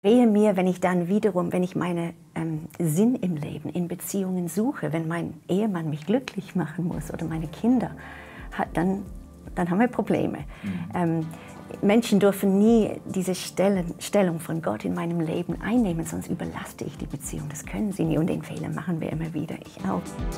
Wehe mir, wenn ich dann wiederum, wenn ich meinen Sinn im Leben, in Beziehungen suche, wenn mein Ehemann mich glücklich machen muss oder meine Kinder, dann haben wir Probleme. Menschen dürfen nie diese Stellung von Gott in meinem Leben einnehmen, sonst überlaste ich die Beziehung. Das können sie nie und den Fehler machen wir immer wieder, ich auch.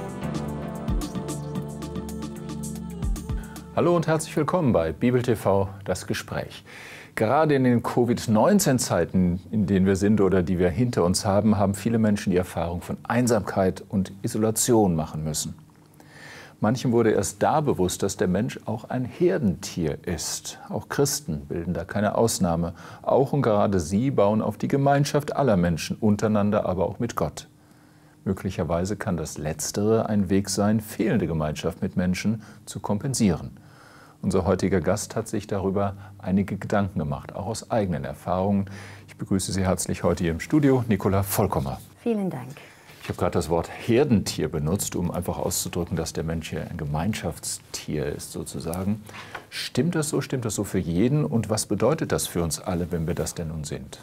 Hallo und herzlich willkommen bei Bibel TV, das Gespräch. Gerade in den Covid-19-Zeiten, in denen wir sind oder die wir hinter uns haben, haben viele Menschen die Erfahrung von Einsamkeit und Isolation machen müssen. Manchem wurde erst da bewusst, dass der Mensch auch ein Herdentier ist. Auch Christen bilden da keine Ausnahme. Auch und gerade sie bauen auf die Gemeinschaft aller Menschen, untereinander, aber auch mit Gott. Möglicherweise kann das Letztere ein Weg sein, fehlende Gemeinschaft mit Menschen zu kompensieren. Unser heutiger Gast hat sich darüber einige Gedanken gemacht, auch aus eigenen Erfahrungen. Ich begrüße Sie herzlich heute hier im Studio, Nicola Vollkommer. Vielen Dank. Ich habe gerade das Wort Herdentier benutzt, um einfach auszudrücken, dass der Mensch hier ein Gemeinschaftstier ist sozusagen. Stimmt das so? Stimmt das so für jeden? Und was bedeutet das für uns alle, wenn wir das denn nun sind?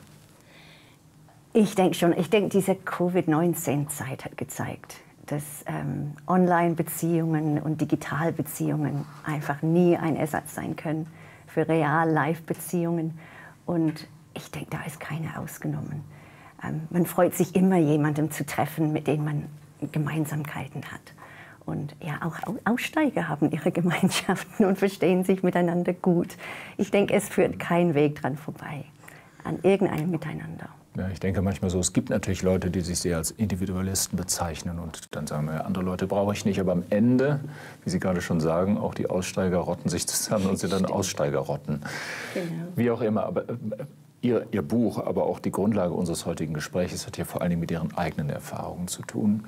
Ich denke schon. Ich denke, diese Covid-19-Zeit hat gezeigt, dass Online-Beziehungen und Digitalbeziehungen einfach nie ein Ersatz sein können für Real-Life-Beziehungen. Und ich denke, da ist keine ausgenommen. Man freut sich immer, jemandem zu treffen, mit dem man Gemeinsamkeiten hat. Und ja, auch Aussteiger haben ihre Gemeinschaften und verstehen sich miteinander gut. Ich denke, es führt kein Weg dran vorbei, an irgendeinem Miteinander. Ja, ich denke manchmal so, es gibt natürlich Leute, die sich sehr als Individualisten bezeichnen und dann sagen wir, andere Leute brauche ich nicht. Aber am Ende, wie Sie gerade schon sagen, auch die Aussteiger rotten sich zusammen und sind dann Aussteigerrotten. Genau. Wie auch immer, aber Ihr Buch, aber auch die Grundlage unseres heutigen Gesprächs hat ja vor allem mit Ihren eigenen Erfahrungen zu tun.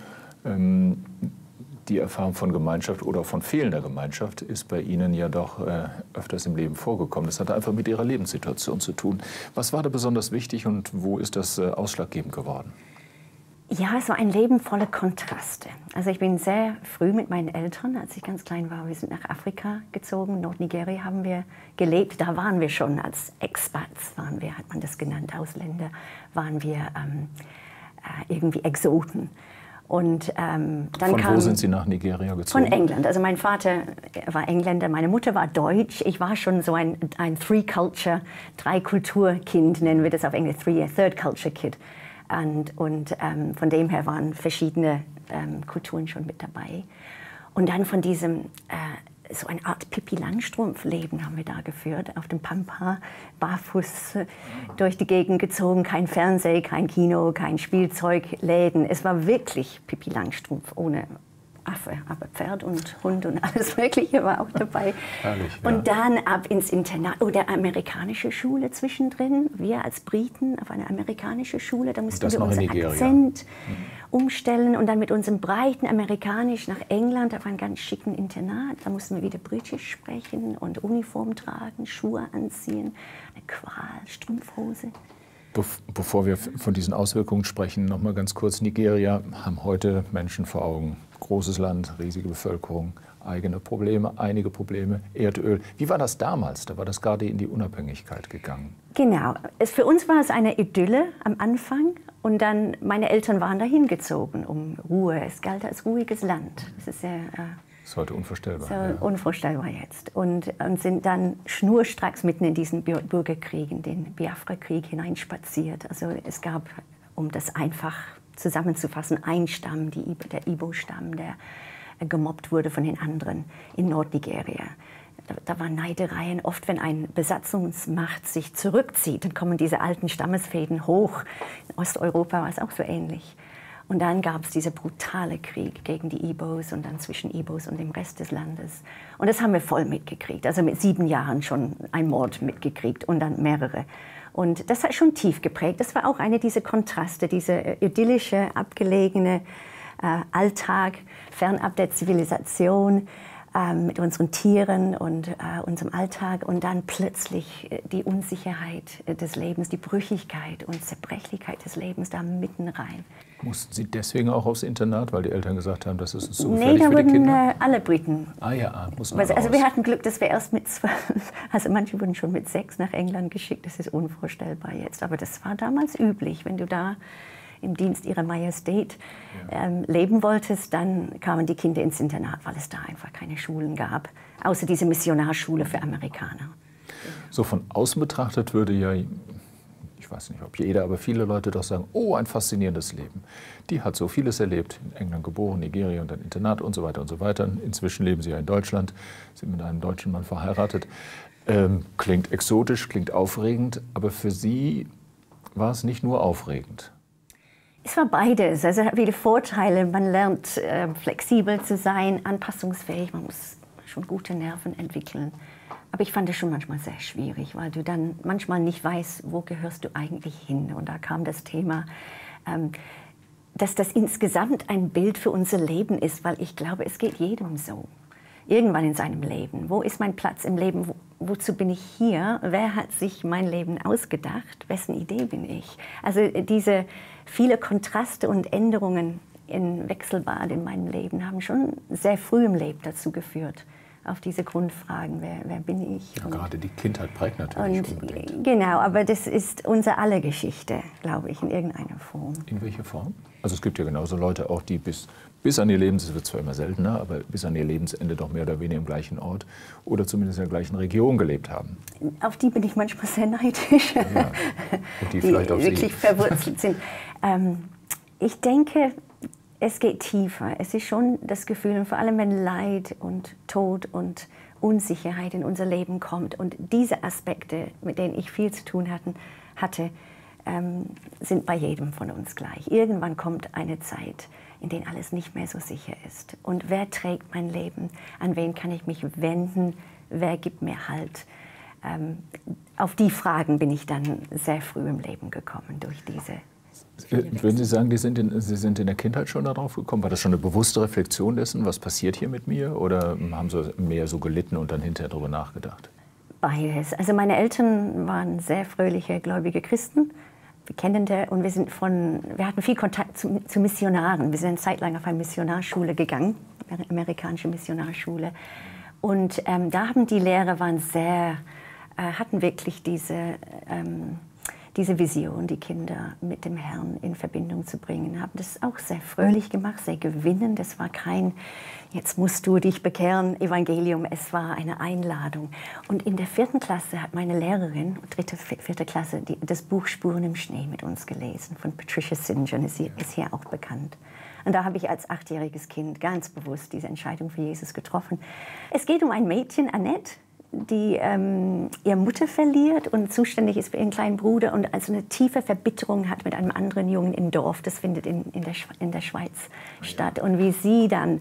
Die Erfahrung von Gemeinschaft oder von fehlender Gemeinschaft ist bei Ihnen ja doch öfters im Leben vorgekommen. Das hat einfach mit Ihrer Lebenssituation zu tun. Was war da besonders wichtig und wo ist das ausschlaggebend geworden? Ja, es war ein Leben voller Kontraste. Also ich bin sehr früh mit meinen Eltern, als ich ganz klein war, wir sind nach Afrika gezogen, Nordnigeria haben wir gelebt. Da waren wir schon als Expats, hat man das genannt, Ausländer, waren wir irgendwie Exoten. Und, dann von wo sind Sie nach Nigeria gezogen? Von England. Also mein Vater war Engländer, meine Mutter war Deutsch. Ich war schon so ein Drei-Kultur-Kind, nennen wir das auf Englisch, Third-Culture-Kid. Und von dem her waren verschiedene Kulturen schon mit dabei. Und dann von diesem, so eine Art Pippi-Langstrumpf-Leben haben wir da geführt, auf dem Pampa, barfuß durch die Gegend gezogen, kein Fernseh, kein Kino, kein Spielzeugläden. Es war wirklich Pippi-Langstrumpf ohne Affe, aber Pferd und Hund und alles Mögliche war auch dabei. Herrlich, ja. Und dann ab ins Internat oder amerikanische Schule zwischendrin. Wir als Briten auf eine amerikanische Schule, da mussten wir unseren Akzent umstellen und dann mit unserem breiten Amerikanisch nach England auf einen ganz schicken Internat. Da mussten wir wieder Britisch sprechen und Uniform tragen, Schuhe anziehen, eine Qual, Strumpfhose. Bevor wir von diesen Auswirkungen sprechen, noch mal ganz kurz. Nigeria haben heute Menschen vor Augen. Großes Land, riesige Bevölkerung, eigene Probleme, einige Probleme, Erdöl. Wie war das damals? Da war das gerade in die Unabhängigkeit gegangen. Genau. Für uns war es eine Idylle am Anfang. Und dann, meine Eltern waren dahin gezogen, um Ruhe. Es galt als ruhiges Land. Das ist sehr... Das ist heute unvorstellbar. So unvorstellbar jetzt. Und sind dann schnurstracks mitten in diesen Bürgerkrieg, in den Biafra-Krieg hineinspaziert. Also es gab, um das einfach zusammenzufassen, einen Stamm, der Ibo-Stamm, der gemobbt wurde von den anderen in Nordnigeria. Da waren Neidereien. Oft, wenn eine Besatzungsmacht sich zurückzieht, dann kommen diese alten Stammesfäden hoch. In Osteuropa war es auch so ähnlich. Und dann gab es dieser brutale Krieg gegen die Ibos und dann zwischen Ibos und dem Rest des Landes. Und das haben wir voll mitgekriegt. Also mit 7 Jahren schon ein Mord mitgekriegt und dann mehrere. Und das hat schon tief geprägt. Das war auch eine dieser Kontraste, diese idyllische, abgelegene Alltag, fernab der Zivilisation. mit unseren Tieren und unserem Alltag und dann plötzlich die Unsicherheit des Lebens, die Brüchigkeit und Zerbrechlichkeit des Lebens da mitten rein. Mussten Sie deswegen auch aufs Internat, weil die Eltern gesagt haben, das ist zu Nee, gefährlich da für die wurden Kinder? alle Briten. Ah ja, mussten alle Also raus. wir hatten Glück, dass wir erst mit 12, also manche wurden schon mit 6 nach England geschickt, das ist unvorstellbar jetzt, aber das war damals üblich, wenn du da im Dienst ihrer Majestät leben wolltest, dann kamen die Kinder ins Internat, weil es da einfach keine Schulen gab, außer diese Missionarschule für Amerikaner. So von außen betrachtet würde ja, ich weiß nicht, ob jeder, aber viele Leute doch sagen, oh, ein faszinierendes Leben. Die hat so vieles erlebt, in England geboren, Nigeria und dann Internat und so weiter und so weiter. Inzwischen leben sie ja in Deutschland, sind mit einem deutschen Mann verheiratet. Klingt exotisch, klingt aufregend, aber für Sie war es nicht nur aufregend. Es war beides. Also es hat viele Vorteile. Man lernt flexibel zu sein, anpassungsfähig. Man muss schon gute Nerven entwickeln. Aber ich fand es schon manchmal sehr schwierig, weil du dann manchmal nicht weißt, wo gehörst du eigentlich hin. Und da kam das Thema, dass das insgesamt ein Bild für unser Leben ist, weil ich glaube, es geht jedem so. Irgendwann in seinem Leben. Wo ist mein Platz im Leben? Wozu bin ich hier? Wer hat sich mein Leben ausgedacht? Wessen Idee bin ich? Also diese viele Kontraste und Änderungen in Wechselbad in meinem Leben haben schon sehr früh im Leben dazu geführt, auf diese Grundfragen, wer bin ich? Ja, gerade die Kindheit prägt natürlich unbedingt. Genau, aber das ist unsere aller Geschichte, glaube ich, in irgendeiner Form. In welcher Form? Also es gibt ja genauso Leute auch, die bis an ihr Lebensende, es wird zwar immer seltener, aber bis an ihr Lebensende doch mehr oder weniger im gleichen Ort oder zumindest in der gleichen Region gelebt haben. Auf die bin ich manchmal sehr neidisch, ja. Und die vielleicht auf wirklich Sie verwurzelt sind. Ich denke, es geht tiefer. Es ist schon das Gefühl, und vor allem wenn Leid und Tod und Unsicherheit in unser Leben kommt und diese Aspekte, mit denen ich viel zu tun hatte, sind bei jedem von uns gleich. Irgendwann kommt eine Zeit, in der alles nicht mehr so sicher ist. Und wer trägt mein Leben? An wen kann ich mich wenden? Wer gibt mir Halt? Auf die Fragen bin ich dann sehr früh im Leben gekommen durch diese. Würden Sie sagen, Sie sind in der Kindheit schon darauf gekommen? War das schon eine bewusste Reflexion dessen, was passiert hier mit mir? Oder haben Sie mehr so gelitten und dann hinterher darüber nachgedacht? Beides. Also meine Eltern waren sehr fröhliche, gläubige Christen, Bekennende, und wir hatten viel Kontakt zu Missionaren. Wir sind eine Zeit lang auf eine Missionarschule gegangen, eine amerikanische Missionarschule. Und da haben die Lehrer hatten wirklich diese Vision, die Kinder mit dem Herrn in Verbindung zu bringen, haben das auch sehr fröhlich gemacht, sehr gewinnend. Das war kein, jetzt musst du dich bekehren, Evangelium, es war eine Einladung. Und in der 4. Klasse hat meine Lehrerin, 3., 4. Klasse, das Buch Spuren im Schnee mit uns gelesen, von Patricia Singer, ist hier auch bekannt. Und da habe ich als 8-jähriges Kind ganz bewusst diese Entscheidung für Jesus getroffen. Es geht um ein Mädchen, Annette, die ihre Mutter verliert und zuständig ist für ihren kleinen Bruder und also eine tiefe Verbitterung hat mit einem anderen Jungen im Dorf. Das findet in der Schweiz statt. Und wie sie dann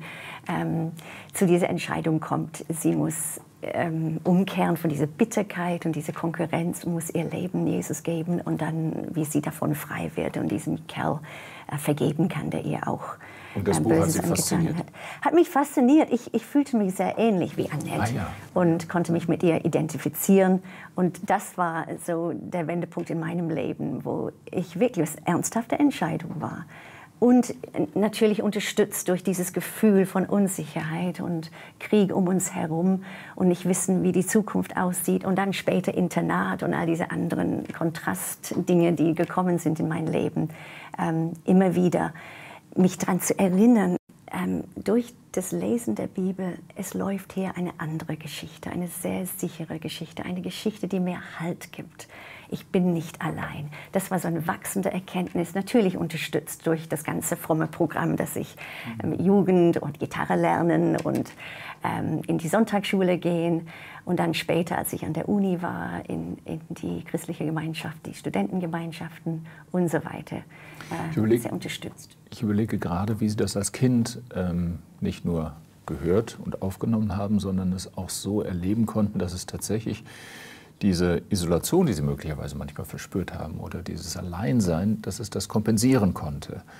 zu dieser Entscheidung kommt, sie muss umkehren von dieser Bitterkeit und dieser Konkurrenz und muss ihr Leben Jesus geben und dann, wie sie davon frei wird und diesem Kerl vergeben kann, der ihr auch und das Buch hat Sie fasziniert? Hat mich fasziniert. Ich fühlte mich sehr ähnlich wie Annette und konnte mich mit ihr identifizieren. Und das war so der Wendepunkt in meinem Leben, wo ich wirklich eine ernsthafte Entscheidung war. Und natürlich unterstützt durch dieses Gefühl von Unsicherheit und Krieg um uns herum und nicht wissen, wie die Zukunft aussieht. Und dann später Internat und all diese anderen Kontrastdinge, die gekommen sind in mein Leben. Immer wieder mich daran zu erinnern, durch das Lesen der Bibel, es läuft hier eine andere Geschichte, eine sehr sichere Geschichte, eine Geschichte, die mir Halt gibt. Ich bin nicht allein. Das war so eine wachsende Erkenntnis, natürlich unterstützt durch das ganze fromme Programm, dass ich Jugend und Gitarre lernen und in die Sonntagsschule gehen und dann später, als ich an der Uni war, in die christliche Gemeinschaft, die Studentengemeinschaften und so weiter, sehr unterstützt. Ich überlege gerade, wie Sie das als Kind nicht nur gehört und aufgenommen haben, sondern es auch so erleben konnten, dass es tatsächlich diese Isolation, die Sie möglicherweise manchmal verspürt haben, oder dieses Alleinsein, dass es das kompensieren konnte.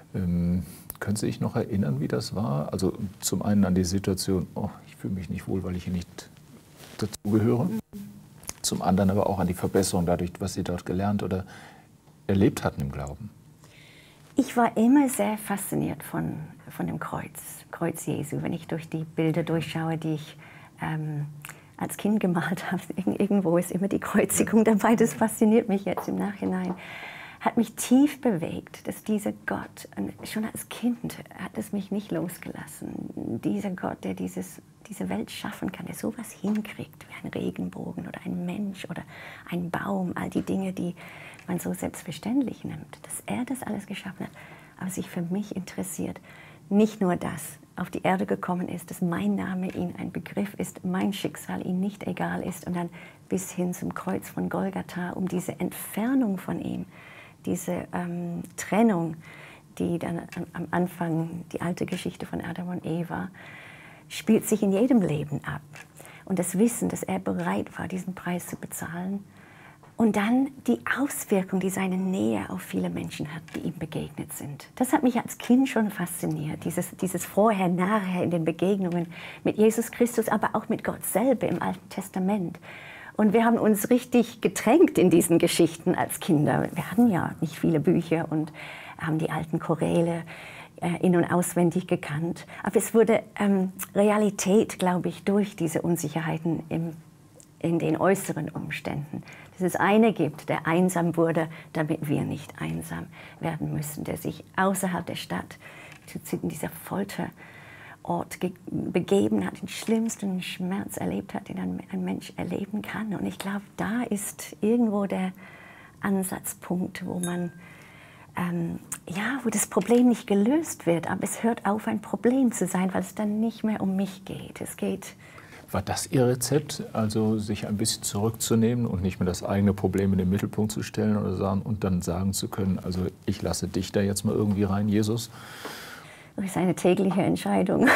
Können Sie sich noch erinnern, wie das war? Also zum einen an die Situation, oh, ich fühle mich nicht wohl, weil ich hier nicht dazugehöre. Zum anderen aber auch an die Verbesserung dadurch, was Sie dort gelernt oder erlebt hatten im Glauben. Ich war immer sehr fasziniert von dem Kreuz Jesu. Wenn ich durch die Bilder durchschaue, die ich als Kind gemalt habe, irgendwo ist immer die Kreuzigung dabei. Das fasziniert mich jetzt im Nachhinein. Hat mich tief bewegt, dass dieser Gott, schon als Kind hat es mich nicht losgelassen, dieser Gott, der diese Welt schaffen kann, der sowas hinkriegt, wie ein Regenbogen oder ein Mensch oder ein Baum, all die Dinge, die man so selbstverständlich nimmt, dass er das alles geschaffen hat, aber sich für mich interessiert. Nicht nur das, auf die Erde gekommen ist, dass mein Name ihm ein Begriff ist, mein Schicksal ihm nicht egal ist und dann bis hin zum Kreuz von Golgatha, um diese Entfernung von ihm, diese Trennung, die dann am Anfang, die alte Geschichte von Adam und Eva, spielt sich in jedem Leben ab. Und das Wissen, dass er bereit war, diesen Preis zu bezahlen. Und dann die Auswirkung, die seine Nähe auf viele Menschen hat, die ihm begegnet sind. Das hat mich als Kind schon fasziniert, dieses Vorher, Nachher in den Begegnungen mit Jesus Christus, aber auch mit Gott selber im Alten Testament. Und wir haben uns richtig getränkt in diesen Geschichten als Kinder. Wir hatten ja nicht viele Bücher und haben die alten Choräle in- und auswendig gekannt. Aber es wurde Realität, glaube ich, durch diese Unsicherheiten in den äußeren Umständen. Dass es eine gibt, der einsam wurde, damit wir nicht einsam werden müssen, der sich außerhalb der Stadt in dieser Folterort begeben hat, den schlimmsten Schmerz erlebt hat, den ein Mensch erleben kann. Und ich glaube, da ist irgendwo der Ansatzpunkt, wo man wo das Problem nicht gelöst wird, aber es hört auf, ein Problem zu sein, weil es dann nicht mehr um mich geht. War das Ihr Rezept, also sich ein bisschen zurückzunehmen und nicht mehr das eigene Problem in den Mittelpunkt zu stellen oder sagen, und dann sagen zu können, also ich lasse dich da jetzt mal irgendwie rein, Jesus? Das ist eine tägliche Entscheidung,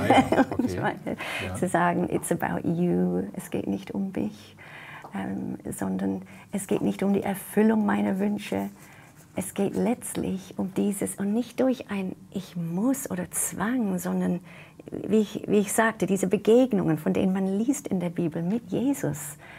zu sagen, it's about you, es geht nicht um mich, sondern es geht nicht um die Erfüllung meiner Wünsche. Es geht letztlich um dieses und nicht durch ein Ich muss oder Zwang, sondern wie ich sagte, diese Begegnungen, von denen man liest in der Bibel mit Jesus.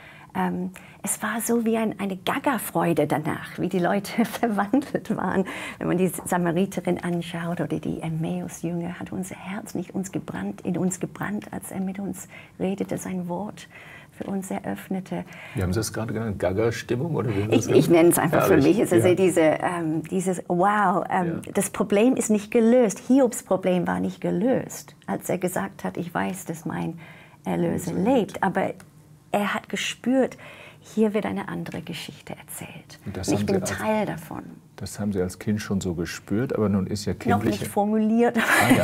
Es war so wie eine Gaga-Freude danach, wie die Leute verwandelt waren. Wenn man die Samariterin anschaut oder die Emmaus-Jünger, hat unser Herz nicht in uns gebrannt, als er mit uns redete, sein Wort für uns eröffnete. Wie haben Sie das gerade genannt? Gaga-Stimmung? Ich nenne es einfach für mich. Es ist dieses Wow, das Problem ist nicht gelöst. Hiobs Problem war nicht gelöst, als er gesagt hat, ich weiß, dass mein Erlöser lebt. Aber er hat gespürt, hier wird eine andere Geschichte erzählt. Und ich bin Teil davon. Das haben Sie als Kind schon so gespürt, aber nun ist ja kindliche... Noch nicht formuliert,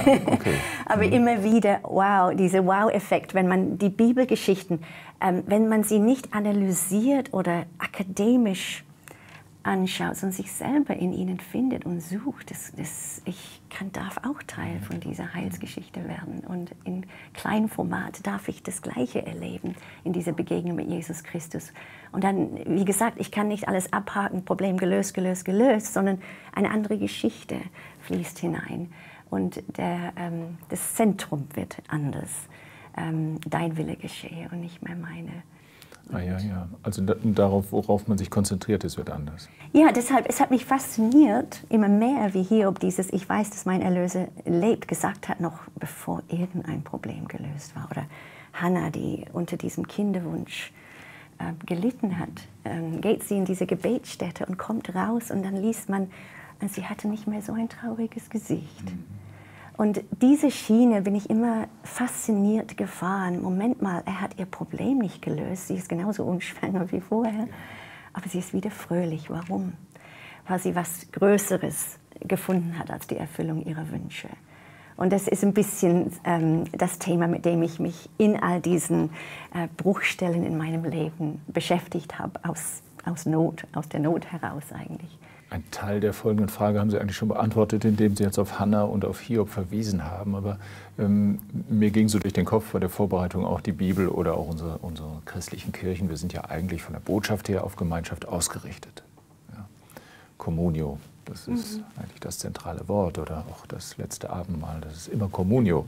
aber immer wieder, wow, dieser Wow-Effekt, wenn man die Bibelgeschichten, wenn man sie nicht analysiert oder akademisch anschaut, sondern sich selber in ihnen findet und sucht, darf auch Teil von dieser Heilsgeschichte werden. Und in kleinem Format darf ich das Gleiche erleben in dieser Begegnung mit Jesus Christus. Und dann, wie gesagt, ich kann nicht alles abhaken, Problem gelöst, sondern eine andere Geschichte fließt hinein. Und das Zentrum wird anders. Dein Wille geschehe und nicht mehr meine. Ja. Also darauf, worauf man sich konzentriert, das wird anders. Ja, deshalb, es hat mich fasziniert, immer mehr, wie Hiob dieses Ich weiß, dass mein Erlöser lebt, gesagt hat, noch bevor irgendein Problem gelöst war. Oder Hannah, die unter diesem Kinderwunsch gelitten hat, geht sie in diese Gebetsstätte und kommt raus und dann liest man, sie hatte nicht mehr so ein trauriges Gesicht. Und diese Schiene bin ich immer fasziniert gefahren. Moment mal, er hat ihr Problem nicht gelöst. Sie ist genauso unschwanger wie vorher. Aber sie ist wieder fröhlich. Warum? Weil sie was Größeres gefunden hat als die Erfüllung ihrer Wünsche. Und das ist ein bisschen das Thema, mit dem ich mich in all diesen Bruchstellen in meinem Leben beschäftigt habe. Aus der Not heraus eigentlich. Ein Teil der folgenden Frage haben Sie eigentlich schon beantwortet, indem Sie jetzt auf Hannah und auf Hiob verwiesen haben. Aber mir ging so durch den Kopf bei der Vorbereitung auch die Bibel oder auch unsere christlichen Kirchen. Wir sind ja eigentlich von der Botschaft her auf Gemeinschaft ausgerichtet. Ja. Communio, Das ist eigentlich das zentrale Wort oder auch das letzte Abendmahl. Das ist immer Communio.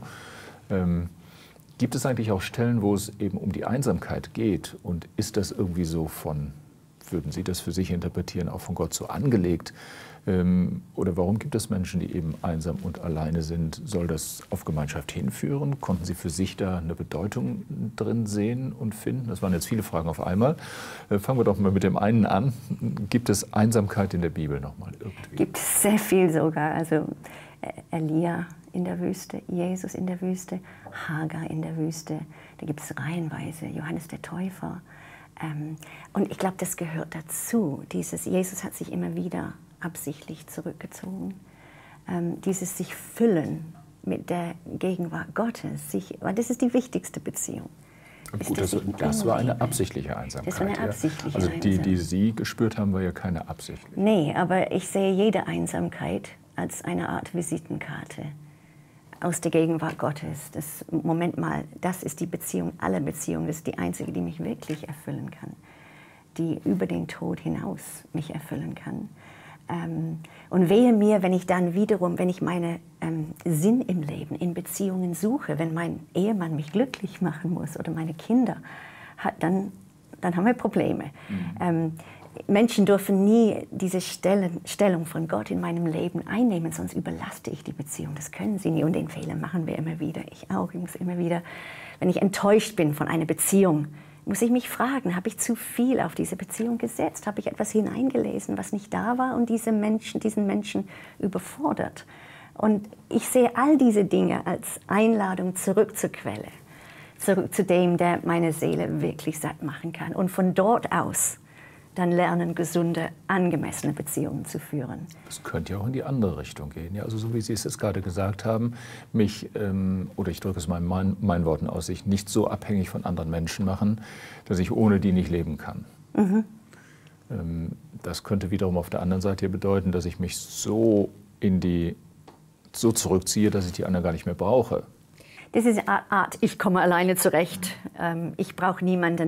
Gibt es eigentlich auch Stellen, wo es eben um die Einsamkeit geht? Und ist das irgendwie so würden Sie das für sich interpretieren, auch von Gott so angelegt? Oder warum gibt es Menschen, die eben einsam und alleine sind? Soll das auf Gemeinschaft hinführen? Konnten Sie für sich da eine Bedeutung drin sehen und finden? Das waren jetzt viele Fragen auf einmal. Fangen wir doch mal mit dem einen an. Gibt es Einsamkeit in der Bibel nochmal irgendwie? Gibt es sehr viel sogar. Also Elia in der Wüste, Jesus in der Wüste, Hagar in der Wüste. Da gibt es reihenweise Johannes der Täufer. Und ich glaube, das gehört dazu. Jesus hat sich immer wieder absichtlich zurückgezogen. Dieses sich füllen mit der Gegenwart Gottes, weil das ist die wichtigste Beziehung. Gut, das war eine absichtliche Einsamkeit. Das war eine absichtliche Also die Einsamkeit. Sie gespürt haben, war ja keine absichtliche. Nee, aber ich sehe jede Einsamkeit als eine Art Visitenkarte aus der Gegenwart Gottes. Moment mal, das ist die Beziehung aller Beziehungen. Das ist die einzige, die mich wirklich erfüllen kann, die über den Tod hinaus mich erfüllen kann. Und wehe mir, wenn ich dann wiederum, wenn ich meinen Sinn im Leben, in Beziehungen suche, wenn mein Ehemann mich glücklich machen muss oder meine Kinder, dann haben wir Probleme. Menschen dürfen nie diese Stellung von Gott in meinem Leben einnehmen, sonst überlaste ich die Beziehung. Das können sie nie und den Fehler machen wir immer wieder. Ich auch übrigens immer wieder. Wenn ich enttäuscht bin von einer Beziehung, muss ich mich fragen, habe ich zu viel auf diese Beziehung gesetzt? Habe ich etwas hineingelesen, was nicht da war und diesen Menschen überfordert? Und ich sehe all diese Dinge als Einladung zurück zur Quelle, zurück zu dem, der meine Seele wirklich satt machen kann. Und von dort aus dann lernen, gesunde, angemessene Beziehungen zu führen. Das könnte ja auch in die andere Richtung gehen. Ja, also so wie Sie es jetzt gerade gesagt haben, oder ich drücke es mal in meinen Worten aus, sich nicht so abhängig von anderen Menschen machen, dass ich ohne die nicht leben kann. Das könnte wiederum auf der anderen Seite bedeuten, dass ich mich so zurückziehe, dass ich die anderen gar nicht mehr brauche. Das ist eine Art, ich komme alleine zurecht, ich brauche niemanden.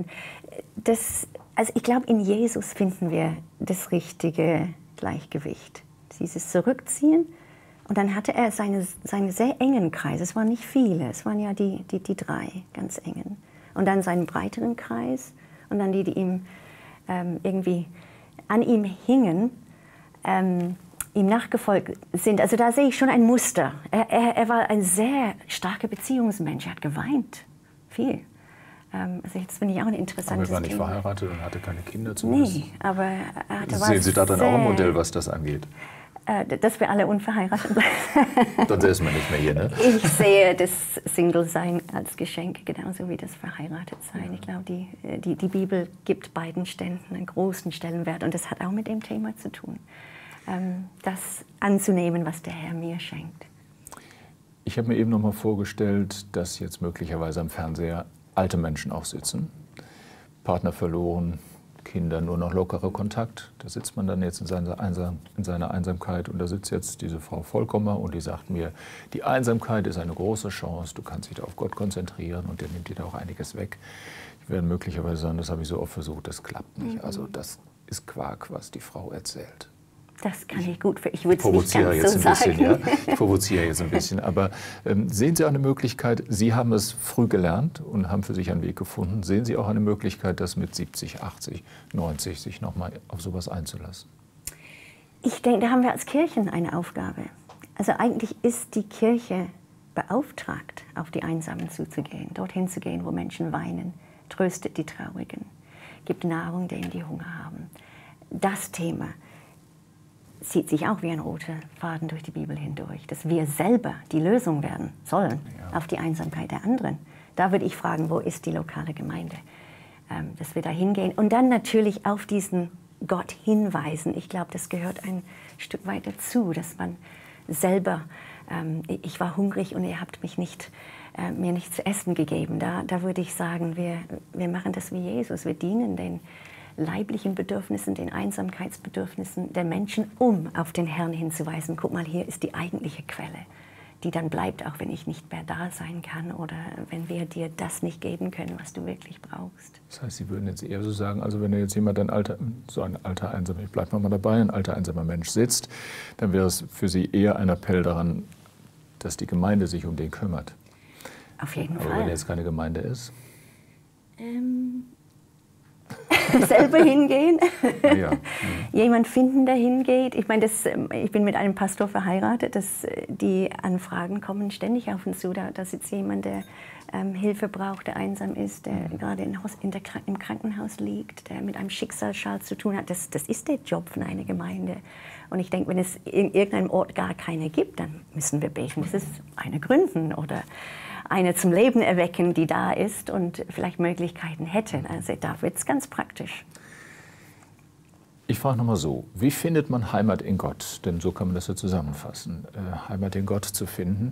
Also ich glaube, in Jesus finden wir das richtige Gleichgewicht. Dieses Zurückziehen. Und dann hatte er seine sehr engen Kreise. Es waren nicht viele, es waren ja die drei ganz engen. Und dann seinen breiteren Kreis und dann die ihm irgendwie an ihm hingen, ihm nachgefolgt sind. Also da sehe ich schon ein Muster. Er war ein sehr starker Beziehungsmensch. Er hat geweint. Viel. Also jetzt finde ich auch ein interessantes Thema. Aber er war nicht verheiratet und hatte keine Kinder zumindest. Nee, aber er hatte was. Sehen Sie da dann auch ein Modell, was das angeht? Dass wir alle unverheiratet bleiben. Dann ist man nicht mehr hier, ne? Ich sehe das Single-Sein als Geschenk, genauso wie das Verheiratet-Sein. Ich glaube, die Bibel gibt beiden Ständen einen großen Stellenwert. Und das hat auch mit dem Thema zu tun. Das anzunehmen, was der Herr mir schenkt. Ich habe mir eben noch mal vorgestellt, dass jetzt möglicherweise am Fernseher alte Menschen auch sitzen, Partner verloren, Kinder nur noch lockerer Kontakt. Da sitzt man dann jetzt in seiner Einsamkeit und da sitzt jetzt diese Frau Vollkommer und die sagt mir, die Einsamkeit ist eine große Chance, du kannst dich da auf Gott konzentrieren und der nimmt dir da auch einiges weg. Ich werde möglicherweise sagen, das habe ich so oft versucht, das klappt nicht. Also das ist Quark, was die Frau erzählt. Das kann ich gut, ich würde es nicht ganz so sagen. Ja? Ich provoziere jetzt ein bisschen, aber sehen Sie auch eine Möglichkeit, Sie haben es früh gelernt und haben für sich einen Weg gefunden, sehen Sie auch eine Möglichkeit, das mit 70, 80, 90 sich nochmal auf sowas einzulassen? Ich denke, da haben wir als Kirchen eine Aufgabe. Also eigentlich ist die Kirche beauftragt, auf die Einsamen zuzugehen, dorthin zu gehen, wo Menschen weinen, tröstet die Traurigen, gibt Nahrung denen, die Hunger haben. Das Thema zieht sich auch wie ein roter Faden durch die Bibel hindurch, dass wir selber die Lösung werden sollen auf die Einsamkeit der anderen. Da würde ich fragen, wo ist die lokale Gemeinde? Dass wir da hingehen und dann natürlich auf diesen Gott hinweisen. Ich glaube, das gehört ein Stück weit dazu, dass man selber, ich war hungrig und ihr habt mich mir nicht zu essen gegeben. Da würde ich sagen, wir machen das wie Jesus, wir dienen den leiblichen Bedürfnissen, den Einsamkeitsbedürfnissen der Menschen, um auf den Herrn hinzuweisen. Guck mal, hier ist die eigentliche Quelle, die dann bleibt, auch wenn ich nicht mehr da sein kann oder wenn wir dir das nicht geben können, was du wirklich brauchst. Das heißt, Sie würden jetzt eher so sagen, also wenn da jetzt jemand, ein alter einsamer, ich bleibe mal dabei, ein alter einsamer Mensch sitzt, dann wäre es für Sie eher ein Appell daran, dass die Gemeinde sich um den kümmert. Auf jeden Aber Fall. wenn jetzt keine Gemeinde ist? Selber hingehen, Ja. jemand finden, der hingeht. Ich meine, ich bin mit einem Pastor verheiratet, die Anfragen kommen ständig auf uns zu. Da sitzt jemand, der Hilfe braucht, der einsam ist, der gerade im Krankenhaus liegt, der mit einem Schicksalsschal zu tun hat. Das ist der Job von einer Gemeinde. Und ich denke, wenn es in irgendeinem Ort gar keine gibt, dann müssen wir beten, dass es eine gründen oder eine zum Leben erwecken, die da ist und vielleicht Möglichkeiten hätte. Also da wird es ganz praktisch. Ich frage nochmal so, wie findet man Heimat in Gott? Denn so kann man das ja zusammenfassen. Heimat in Gott zu finden,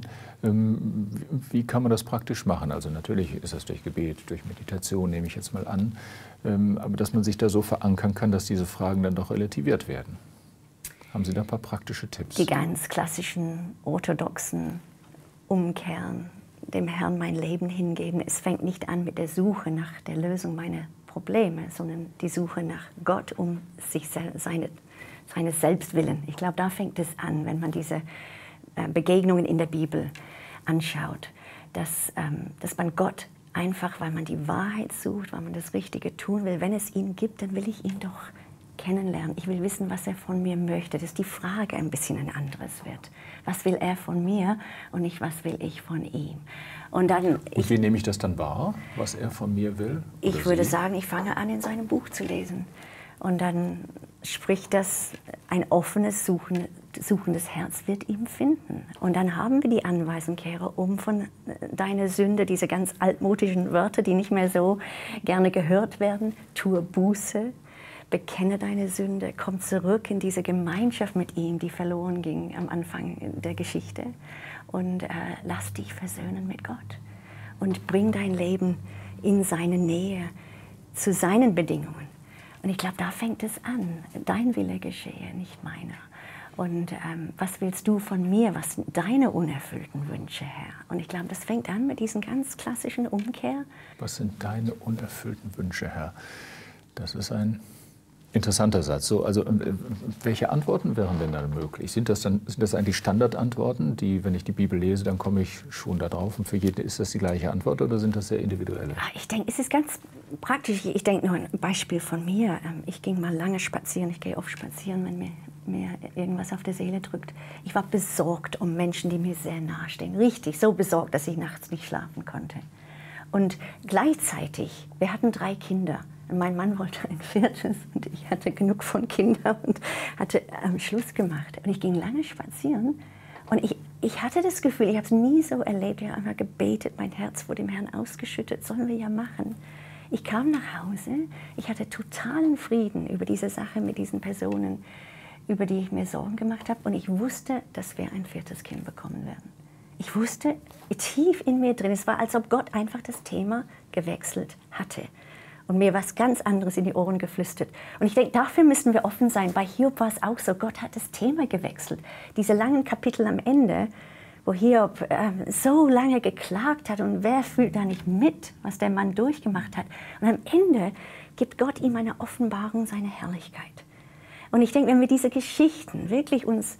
wie kann man das praktisch machen? Also natürlich ist das durch Gebet, durch Meditation, nehme ich jetzt mal an, aber dass man sich da so verankern kann, dass diese Fragen dann doch relativiert werden. Haben Sie da ein paar praktische Tipps? Die ganz klassischen, orthodoxen Umkehren, dem Herrn mein Leben hingeben. Es fängt nicht an mit der Suche nach der Lösung meiner Probleme, sondern die Suche nach Gott um seines Selbstwillen. Ich glaube, da fängt es an, wenn man diese Begegnungen in der Bibel anschaut, dass man Gott einfach, weil man die Wahrheit sucht, weil man das Richtige tun will, wenn es ihn gibt, dann will ich ihn doch kennenlernen. Ich will wissen, was er von mir möchte, dass die Frage ein bisschen ein anderes wird. Was will er von mir und nicht, was will ich von ihm? Und wie nehme ich das dann wahr, was er von mir will? Ich würde sagen, ich fange an, in seinem Buch zu lesen. Und dann spricht das, ein offenes, suchendes Herz wird ihm finden. Und dann haben wir die Anweisung, kehre um von deiner Sünde, diese ganz altmodischen Wörter, die nicht mehr so gerne gehört werden, tue Buße, bekenne deine Sünde, komm zurück in diese Gemeinschaft mit ihm, die verloren ging am Anfang der Geschichte. Und lass dich versöhnen mit Gott. Und bring dein Leben in seine Nähe, zu seinen Bedingungen. Und ich glaube, da fängt es an. Dein Wille geschehe, nicht meiner. Und was willst du von mir? Was sind deine unerfüllten Wünsche, Herr? Und ich glaube, das fängt an mit diesen ganz klassischen Umkehr. Was sind deine unerfüllten Wünsche, Herr? Das ist ein interessanter Satz. So, also, welche Antworten wären denn dann möglich? Sind das eigentlich Standardantworten, die, wenn ich die Bibel lese, dann komme ich schon da drauf und für jeden ist das die gleiche Antwort oder sind das sehr individuelle? Ich denke, es ist ganz praktisch. Ich denke nur ein Beispiel von mir. Ich ging mal lange spazieren. Ich gehe oft spazieren, wenn mir irgendwas auf der Seele drückt. Ich war besorgt um Menschen, die mir sehr nahe stehen. Richtig, so besorgt, dass ich nachts nicht schlafen konnte. Und gleichzeitig, wir hatten 3 Kinder. Mein Mann wollte ein 4. und ich hatte genug von Kindern und hatte Schluss gemacht. Und ich ging lange spazieren und ich hatte das Gefühl, ich habe es nie so erlebt, ich habe einfach gebetet, mein Herz vor dem Herrn ausgeschüttet, sollen wir ja machen. Ich kam nach Hause, ich hatte totalen Frieden über diese Sache mit diesen Personen, über die ich mir Sorgen gemacht habe und ich wusste, dass wir ein 4. Kind bekommen werden. Ich wusste tief in mir drin, es war, als ob Gott einfach das Thema gewechselt hatte. Und mir was ganz anderes in die Ohren geflüstert. Und ich denke, dafür müssen wir offen sein. Bei Hiob war es auch so, Gott hat das Thema gewechselt. Diese langen Kapitel am Ende, wo Hiob so lange geklagt hat und wer fühlt da nicht mit, was der Mann durchgemacht hat. Und am Ende gibt Gott ihm eine Offenbarung seiner Herrlichkeit. Und ich denke, wenn wir diese Geschichten wirklich uns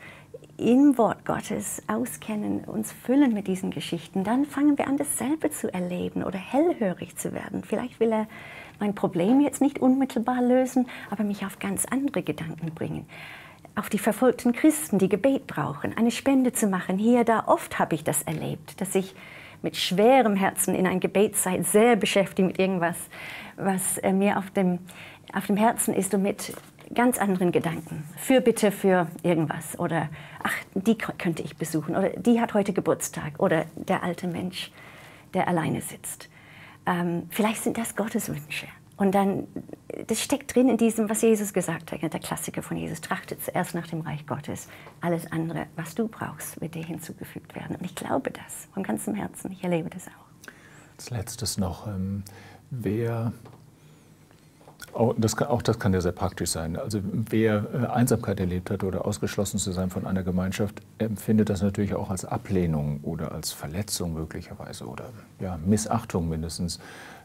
im Wort Gottes auskennen, uns füllen mit diesen Geschichten, dann fangen wir an, dasselbe zu erleben oder hellhörig zu werden. Vielleicht will er mein Problem jetzt nicht unmittelbar lösen, aber mich auf ganz andere Gedanken bringen. Auf die verfolgten Christen, die Gebet brauchen, eine Spende zu machen. Hier, da, oft habe ich das erlebt, dass ich mit schwerem Herzen in einer Gebetszeit sehr beschäftigt mit irgendwas, was mir auf dem Herzen ist und mit ganz anderen Gedanken. Fürbitte für irgendwas oder ach, die könnte ich besuchen oder die hat heute Geburtstag oder der alte Mensch, der alleine sitzt. Vielleicht sind das Gottes Wünsche. Und dann, das steckt drin in diesem, was Jesus gesagt hat, der Klassiker von Jesus, trachte zuerst nach dem Reich Gottes. Alles andere, was du brauchst, wird dir hinzugefügt werden. Und ich glaube das von ganzem Herzen. Ich erlebe das auch. Als Letztes noch, wer Auch das kann ja sehr praktisch sein. Also wer Einsamkeit erlebt hat oder ausgeschlossen zu sein von einer Gemeinschaft, empfindet das natürlich auch als Ablehnung oder als Verletzung möglicherweise oder ja, Missachtung mindestens.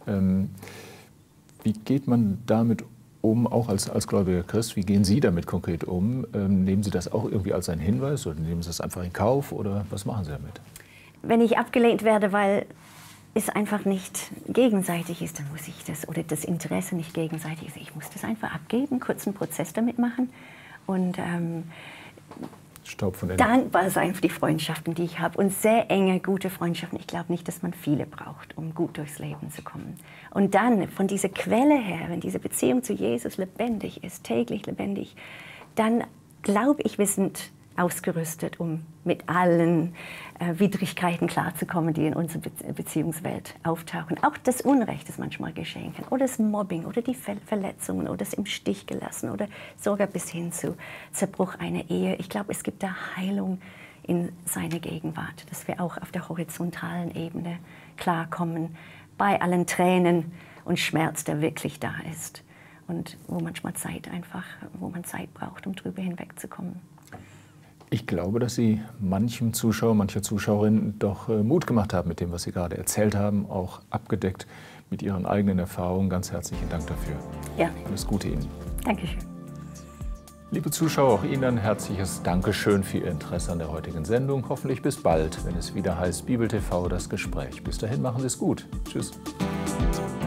Wie geht man damit um, auch als gläubiger Christ? Wie gehen Sie damit konkret um? Nehmen Sie das auch irgendwie als einen Hinweis oder nehmen Sie das einfach in Kauf oder was machen Sie damit? Wenn ich abgelehnt werde, weil es einfach nicht gegenseitig ist, dann muss ich das, oder das Interesse nicht gegenseitig ist, ich muss das einfach abgeben, kurz einen Prozess damit machen und Staub von dankbar sein für die Freundschaften, die ich habe und sehr enge, gute Freundschaften. Ich glaube nicht, dass man viele braucht, um gut durchs Leben zu kommen. Und dann von dieser Quelle her, wenn diese Beziehung zu Jesus lebendig ist, täglich lebendig, dann glaube ich, wir sind ausgerüstet, um mit allen Widrigkeiten klarzukommen, die in unserer Beziehungswelt auftauchen. Auch das Unrecht, das manchmal geschehen kann, oder das Mobbing, oder die Verletzungen, oder das im Stich gelassen, oder sogar bis hin zu Zerbruch einer Ehe. Ich glaube, es gibt da Heilung in seiner Gegenwart, dass wir auch auf der horizontalen Ebene klarkommen, bei allen Tränen und Schmerz, der wirklich da ist. Und wo man Zeit braucht, um drüber hinwegzukommen. Ich glaube, dass Sie manchem Zuschauer, mancher Zuschauerin doch Mut gemacht haben mit dem, was Sie gerade erzählt haben, auch abgedeckt mit Ihren eigenen Erfahrungen. Ganz herzlichen Dank dafür. Ja. Alles Gute Ihnen. Dankeschön. Liebe Zuschauer, auch Ihnen ein herzliches Dankeschön für Ihr Interesse an der heutigen Sendung. Hoffentlich bis bald, wenn es wieder heißt Bibel TV, das Gespräch. Bis dahin machen Sie es gut. Tschüss.